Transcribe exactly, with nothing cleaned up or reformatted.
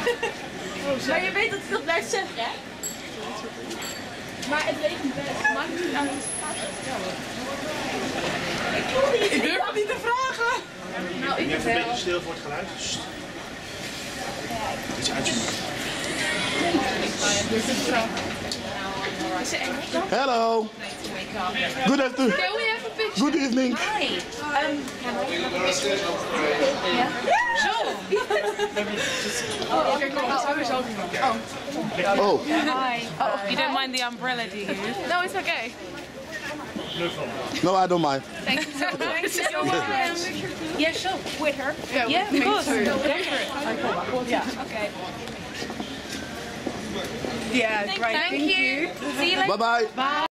Maar je weet dat hij dat blijft zeggen, hè? Maar het regent best. Maakt het niet uit. Ik durf het niet te vragen. Nou, ik ben even een beetje stil voor het geluid. Sst. Iets uitzoeken. Is ze Engels dan? Hello. Good afternoon. Can we have a picture? Good evening. Hi. Um, can I have a picture? Yeah. Sure. Oh, okay, cool. Oh, I was helping you. Oh. Oh. Hi. Oh, you don't mind the umbrella, do you? No, it's okay. No, I don't mind. Thank you so much. So, um, yeah, sure. With her? Yeah, yeah of course. Go for it. Yeah. Okay. Yeah, Thank, right. thank, Thank you. you. See you later. Bye bye. Bye.